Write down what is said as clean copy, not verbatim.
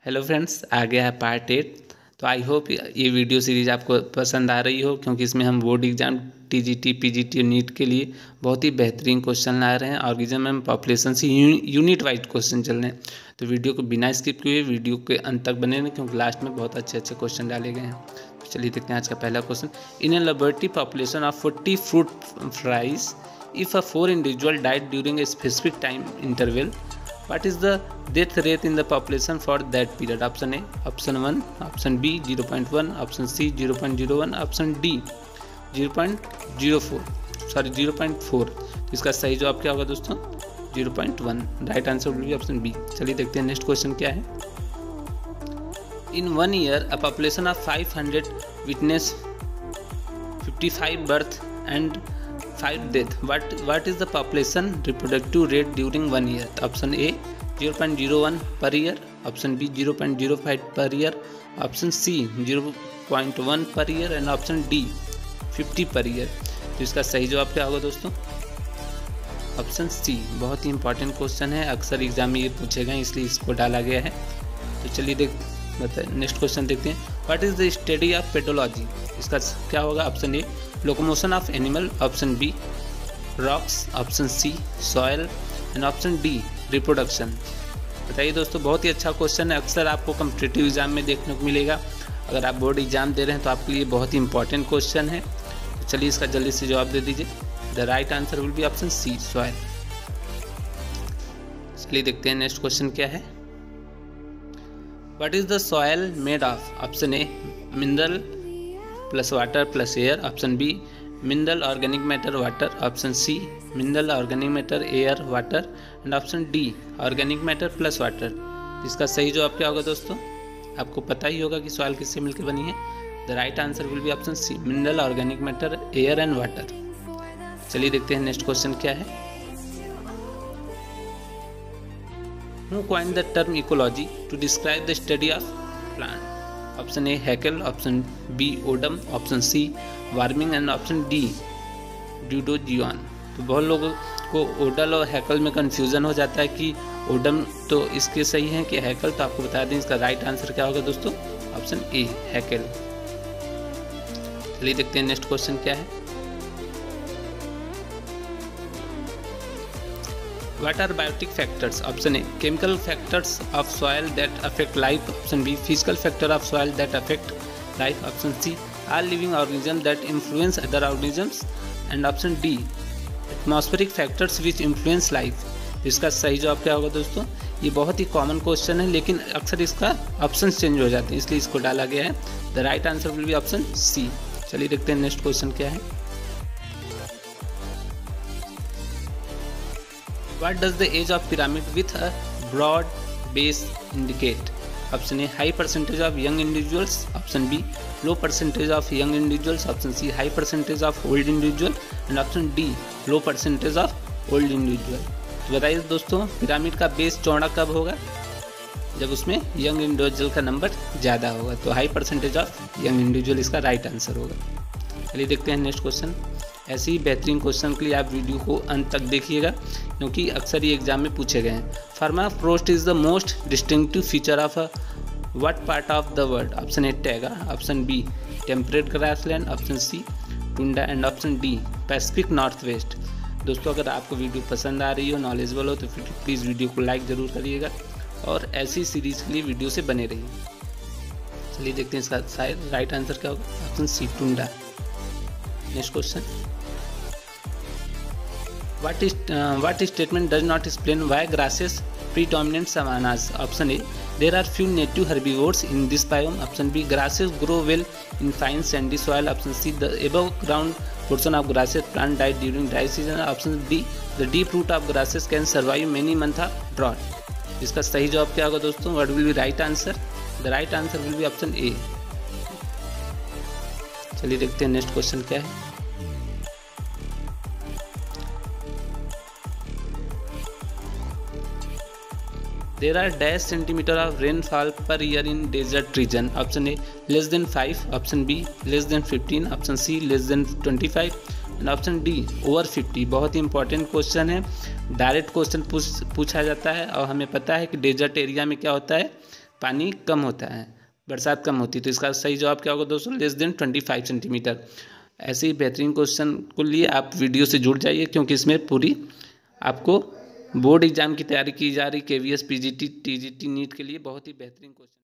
Hello friends, आ गया है part 8। तो आई होप ये वीडियो सीरीज़ आपको पसंद आ रही हो, क्योंकि इसमें हम बोर्ड एग्जाम टीजीटी, पीजीटी और नीट के लिए बहुत ही बेहतरीन क्वेश्चन ला रहे हैं और एग्जाम में पॉपुलेशन से यूनिट वाइज क्वेश्चन चल रहे हैं। तो वीडियो को बिना स्किप किए वीडियो के अंत तक बने रहें, क्योंकि लास्ट में बहुत अच्छे अच्छे क्वेश्चन डाले गए हैं। तो चलिए देखते हैं आज का पहला question. In a laboratory population of 40 fruit flies, if a 4 individual died during a specific time interval, what is the death rate in the population for that period? Option A option 1, option B 0.1, option C 0.01, option D 0.04 sorry 0.4। तो इसका सही जवाब क्या होगा दोस्तों? 0.1। Right answer will be option B. चलिए देखते हैं नेक्स्ट क्वेश्चन क्या है। In 1 year a population of 500 witness 55 birth and 5 death. What is the population reproductive rate during 1 year? Option A 0.01 per year, option B 0.05 per year, option C 0.1 per year and option D 50 per year। तो इसका सही जवाब क्या होगा दोस्तों? Option C. बहुत ही important question है, अक्सर एग्जाम में ये पूछे गए, इसलिए इसको डाला गया है। तो चलिए नेक्स्ट क्वेश्चन देखते हैं। What is the study of pedology? इसका क्या होगा? Option A locomotion of animal, option B rocks, option C soil and option D reproduction. बताइए दोस्तों, बहुत ही अच्छा क्वेश्चन है, अक्सर आपको कॉम्पिटिटिव एग्जाम में देखने को मिलेगा। अगर आप बोर्ड एग्जाम दे रहे हैं तो आपके लिए बहुत ही इंपॉर्टेंट क्वेश्चन है। तो चलिए इसका जल्दी से जवाब दे दीजिए। The right answer will be option C soil. चलिए देखते हैं नेक्स्ट क्वेश्चन क्या है। What is the soil made of? Option A mineral plus water plus air, option B mineral organic matter water, option C mineral organic matter air water and option D organic matter plus water. इसका सही जवाब क्या होगा दोस्तों? आपको पता ही होगा कि सॉइल किससे मिलकर बनी है। The right answer will be option C mineral organic matter air and water. चलिए देखते हैं नेक्स्ट क्वेश्चन क्या है। Who coined the term ecology to describe the study of plant? Option A Haeckel, option B Odum, option C Warming and option D dudogian. तो बहुत लोगों को ओडल और हैकल में कंफ्यूजन हो जाता है कि ओडम तो इसके सही है कि हैकल। तो आपको बता दें इसका राइट आंसर क्या होगा दोस्तों? Option A Haeckel. चलिए देखते हैं नेक्स्ट क्वेश्चन क्या है। What are biotic factors? Option A chemical factors of soil that affect life, option B physical factor of soil that affect life, option C all living organisms that influence other organisms and option D atmospheric factors which influence life। इसका सही जवाब क्या होगा दोस्तों? ये बहुत ही common question है, लेकिन अक्सर इसका ऑप्शन चेंज हो जाते हैं, इसलिए इसको डाला गया है। The right answer will be option C. चलिए देखते हैं नेक्स्ट क्वेश्चन क्या है। What does the age of pyramid with a broad base indicate? Option A high percentage of young individuals, option B low percentage of young individuals, option C high percentage of old individual and option D low percentage of old individual। तो बताइए दोस्तों, pyramid का base चौड़ा कब होगा? जब उसमें young individual का नंबर ज़्यादा होगा। तो high percentage of young individual इसका राइट आंसर होगा। चलिए देखते हैं नेक्स्ट क्वेश्चन। ऐसे ही बेहतरीन क्वेश्चन के लिए आप वीडियो को अंत तक देखिएगा, क्योंकि अक्सर ये एग्जाम में पूछे गए हैं। Permafrost is the most distinctive feature of what part of the world? Option A taiga, option B temperate grassland, option C tundra and option D Pacific north west. दोस्तों, अगर आपको वीडियो पसंद आ रही हो, नॉलेजेबल हो, तो प्लीज़ वीडियो को लाइक ज़रूर करिएगा और ऐसी सीरीज़ के लिए वीडियो से बने रहिए। चलिए देखते हैं इसका राइट आंसर क्या होगा। Option C tundra. Next question. What statement does not explain why grasses predominate savannas? Option A there are few native herbivores in this biome, option B grasses grow well in fine sandy soil, option C the above ground portion of grasses plant died during dry season, option D the deep root of grasses can survive many months of drought। इसका सही जवाब क्या होगा दोस्तों? What will be right answer? The right answer will be option A। चलिए देखते हैं next question क्या है। There are dash centimeter of rainfall per year in desert region. Option A less than 5, option B less than 15, option C less than 25 and option D over 50। बहुत ही important question है, direct question पूछा जाता है और हमें पता है कि डेजर्ट एरिया में क्या होता है, पानी कम होता है, बरसात कम होती है। तो इसका सही जवाब क्या होगा दोस्तों? Less than 25 centimetre. ऐसे ही बेहतरीन क्वेश्चन को लिए आप वीडियो से जुड़ जाइए, क्योंकि इसमें पूरी आपको बोर्ड एग्जाम की तैयारी की जा रही, KVS PGT TGT नीट के लिए बहुत ही बेहतरीन क्वेश्चन।